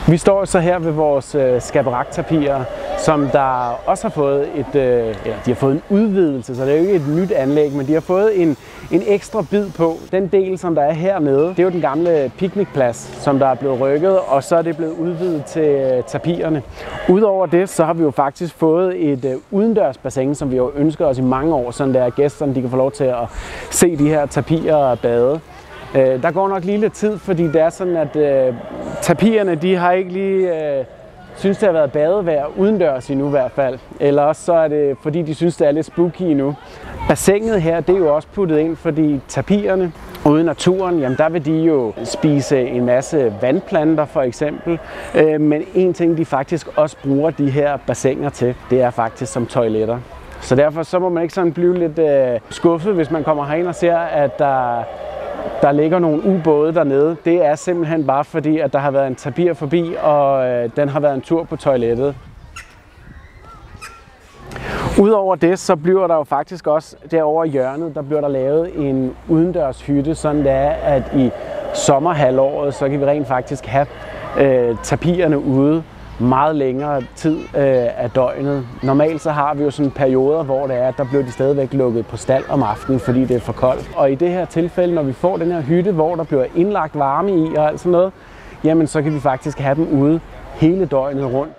Vi står så her ved vores skaberrak-tapirer, som der også har fået de har fået en udvidelse, så det er jo ikke et nyt anlæg, men de har fået en ekstra bid på. Den del, som der er hernede, det er jo den gamle picnicplads, som der er blevet rykket, og så er det blevet udvidet til tapirerne. Udover det, så har vi jo faktisk fået et udendørsbassin, som vi jo ønsker os i mange år, sådan der gæsterne de kan få lov til at se de her tapirer bade. Der går nok lige lidt tid, fordi det er sådan, at tapirerne de har ikke lige synes, det har været badevejr udendørs endnu i hvert fald. Eller også så er det, fordi de synes, det er lidt spooky endnu. Bassinet her, det er jo også puttet ind, fordi tapirerne ude i naturen, jamen der vil de jo spise en masse vandplanter for eksempel. Men en ting, de faktisk også bruger de her bassiner til, det er faktisk som toiletter. Så derfor så må man ikke sådan blive lidt skuffet, hvis man kommer herind og ser, at der ligger nogle ubåde dernede. Det er simpelthen bare fordi, at der har været en tapir forbi, og den har været en tur på toilettet. Udover det, så bliver der jo faktisk også derovre i hjørnet, der bliver der lavet en udendørs hytte, sådan det er, at i sommerhalvåret, så kan vi rent faktisk have tapirerne ude meget længere tid af døgnet. Normalt så har vi jo sådan perioder, hvor det er, at der bliver de stadigvæk lukket på stald om aftenen, fordi det er for koldt. Og i det her tilfælde, når vi får den her hytte, hvor der bliver indlagt varme i og alt sådan noget, jamen så kan vi faktisk have dem ude hele døgnet rundt.